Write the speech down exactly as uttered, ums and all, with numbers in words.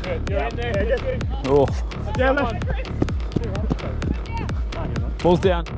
Good. You're in there. Oh. Yeah, Ball's down.